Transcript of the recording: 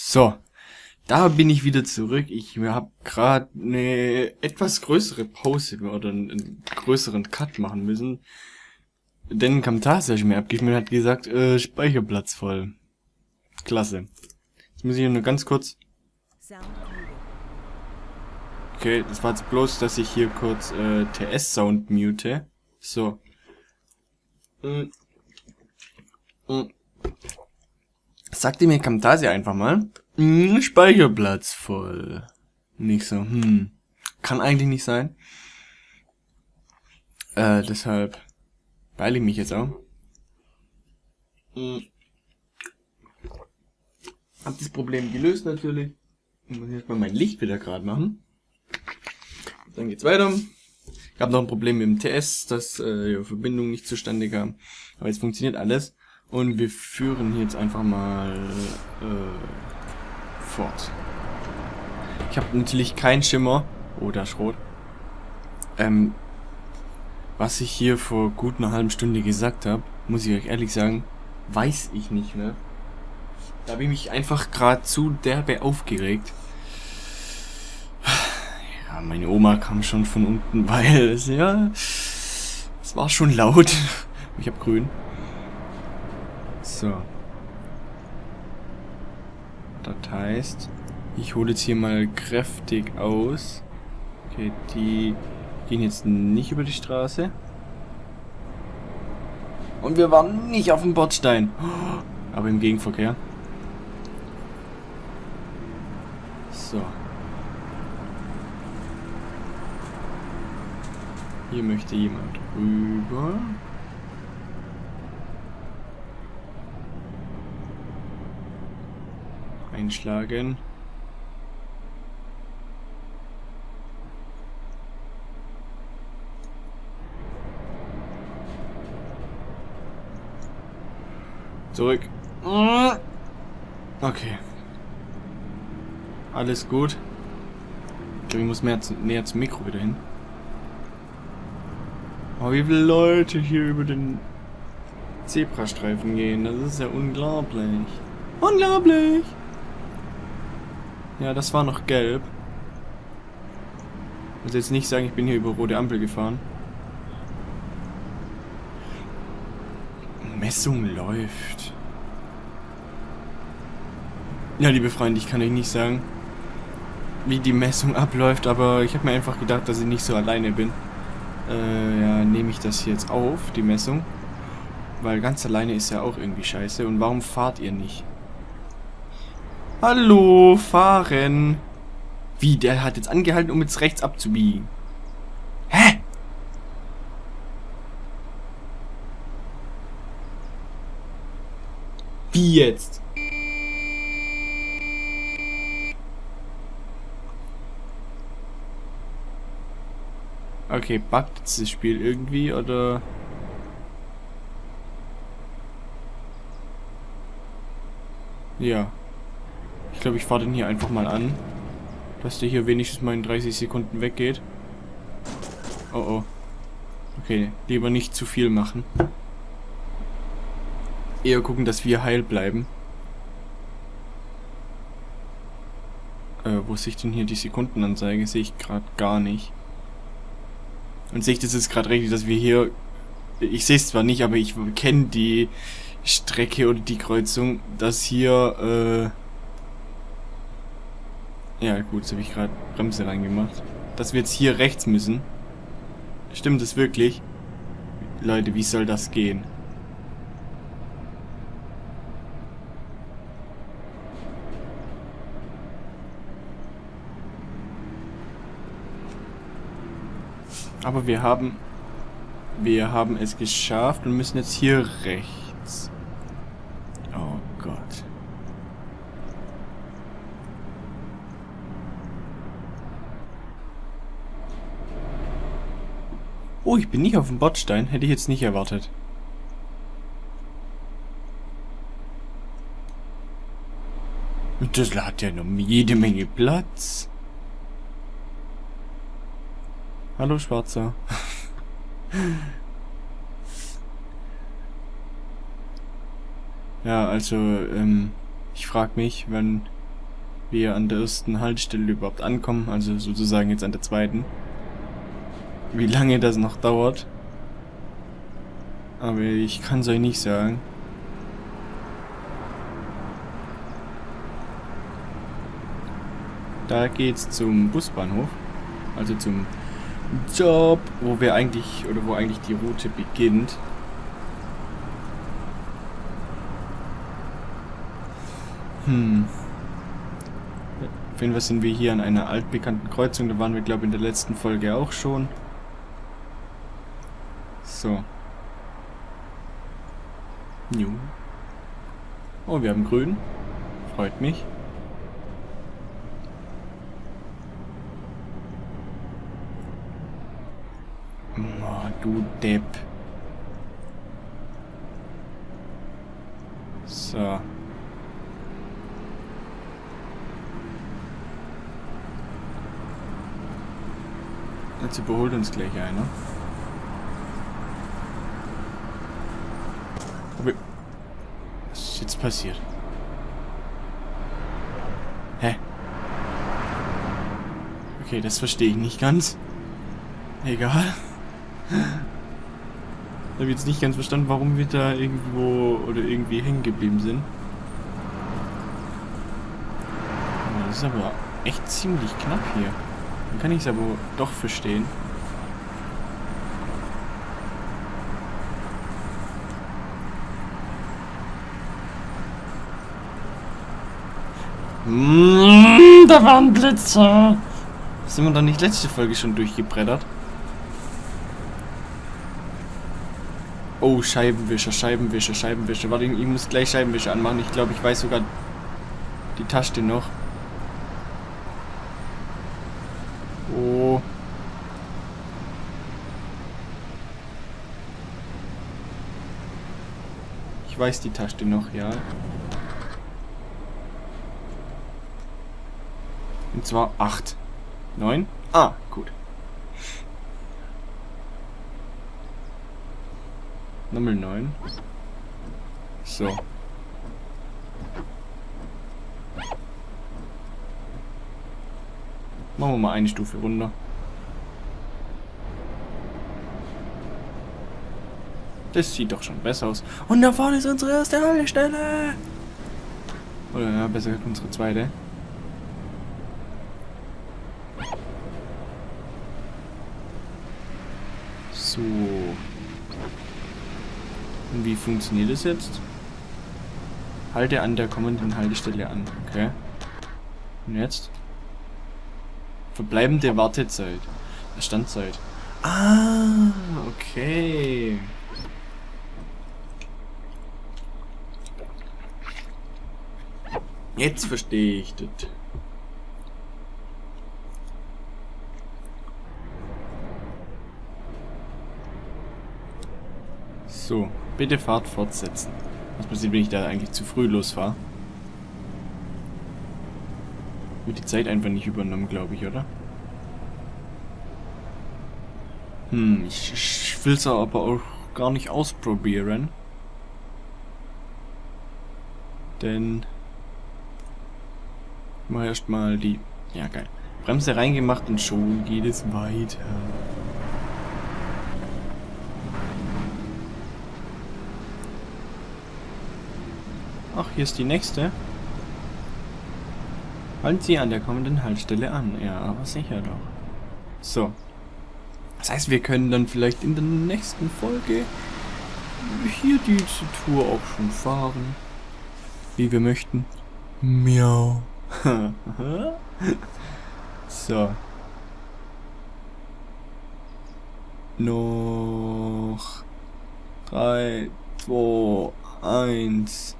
So, da bin ich wieder zurück. Ich habe gerade eine etwas größere Pause oder einen größeren Cut machen müssen. Denn Camtasia ist mir abgeschmiert und hat gesagt, Speicherplatz voll. Klasse. Jetzt muss ich hier nur ganz kurz... Okay, das war jetzt bloß, dass ich hier kurz TS-Sound mute. So. Sagte mir Camtasia einfach mal, Speicherplatz voll. Nicht so, kann eigentlich nicht sein. Deshalb beeile ich mich jetzt auch. Hab das Problem gelöst natürlich. Ich muss jetzt mal mein Licht wieder gerade machen. Dann geht's weiter. Ich habe noch ein Problem mit dem TS, dass die Verbindung nicht zustande kam. Aber jetzt funktioniert alles. Und wir führen hier jetzt einfach mal fort. Ich habe natürlich keinen Schimmer. Oh, da ist rot. Was ich hier vor gut einer halben Stunde gesagt habe, muss ich euch ehrlich sagen, weiß ich nicht mehr. Da habe ich mich einfach gerade zu derbe aufgeregt. Ja, meine Oma kam schon von unten, weil es war schon laut. Ich habe grün. So. Das heißt, ich hole jetzt hier mal kräftig aus. Okay, die gehen jetzt nicht über die Straße. Und wir waren nicht auf dem Bordstein. Aber im Gegenverkehr. So. Hier möchte jemand rüber. Einschlagen. Zurück. Okay. Alles gut. Ich glaube, ich muss näher zum Mikro wieder hin. Oh, wie viele Leute hier über den Zebrastreifen gehen. Das ist ja unglaublich. Unglaublich! Ja, das war noch gelb. Ich muss jetzt nicht sagen, ich bin hier über rote Ampel gefahren. Messung läuft. Ja, liebe Freunde, ich kann euch nicht sagen, wie die Messung abläuft, aber ich habe mir einfach gedacht, dass ich nicht so alleine bin. Ja, nehme ich das jetzt auf, die Messung. Weil ganz alleine ist ja auch irgendwie scheiße. Und warum fahrt ihr nicht? Hallo, fahren! Wie, der hat jetzt angehalten, um jetzt rechts abzubiegen. Hä? Wie jetzt? Okay, buggt jetzt das Spiel irgendwie, oder? Ja. Ich glaube, ich fahre den hier einfach mal an. Dass der hier wenigstens mal in 30 Sekunden weggeht. Oh oh. Okay, lieber nicht zu viel machen. Eher gucken, dass wir heil bleiben. Wo sehe ich denn hier die Sekundenanzeige? Sehe ich gerade gar nicht. Und sehe ich das jetzt gerade richtig, dass wir hier... Ich sehe es zwar nicht, aber ich kenne die Strecke oder die Kreuzung, dass hier... Ja gut, jetzt habe ich gerade Bremse reingemacht. Dass wir jetzt hier rechts müssen. Stimmt es wirklich? Leute, wie soll das gehen? Aber wir haben es geschafft und müssen jetzt hier rechts. Oh Gott. Oh, ich bin nicht auf dem Bordstein. Hätte ich jetzt nicht erwartet. Das hat ja noch jede Menge Platz. Hallo, Schwarzer. Ja, also, ich frage mich, wann wir an der ersten Haltestelle überhaupt ankommen, also sozusagen jetzt an der zweiten. Wie lange das noch dauert. Aber ich kann es euch nicht sagen. Da geht's zum Busbahnhof. Also zum Job, wo wir eigentlich, oder wo eigentlich die Route beginnt. Auf jeden Fall sind wir hier an einer altbekannten Kreuzung. Da waren wir, glaube ich, in der letzten Folge auch schon. So. Jo. Oh, wir haben grün. Freut mich. Oh, du Depp. So. Jetzt überholt uns gleich einer. Aber was ist jetzt passiert? Hä? Okay, das verstehe ich nicht ganz. Egal. Ich habe jetzt nicht ganz verstanden, warum wir da irgendwo oder irgendwie hängen geblieben sind. Das ist aber echt ziemlich knapp hier. Dann kann ich es aber doch verstehen. Da waren Blitze. Sind wir doch nicht letzte Folge schon durchgebrettert? Oh, Scheibenwischer, Scheibenwischer, Scheibenwischer. Warte, ich muss gleich Scheibenwischer anmachen. Ich glaube, ich weiß sogar die Taste noch. Oh. Ich weiß die Taste noch, ja. Und zwar 8. 9? Ah, gut. Nummer 9. So. Machen wir mal eine Stufe runter. Das sieht doch schon besser aus. Und da vorne ist unsere erste Haltestelle. Oder ja, besser gesagt unsere zweite. So. Und wie funktioniert das jetzt? Halte an der kommenden Haltestelle an. Okay. Und jetzt? Verbleibende Wartezeit. Standzeit. Ah, okay. Jetzt verstehe ich das. So, bitte Fahrt fortsetzen. Was passiert, wenn ich da eigentlich zu früh losfahre? Wird die Zeit einfach nicht übernommen, glaube ich, oder? Ich will es aber auch gar nicht ausprobieren. Denn ich mache erstmal die... Ja, geil. Bremse reingemacht und schon geht es weiter. Ach, hier ist die nächste. Halten Sie an der kommenden Haltestelle an. Ja, aber sicher doch. So. Das heißt, wir können dann vielleicht in der nächsten Folge hier diese Tour auch schon fahren. Wie wir möchten. Miau. So. Noch 3, 2, 1.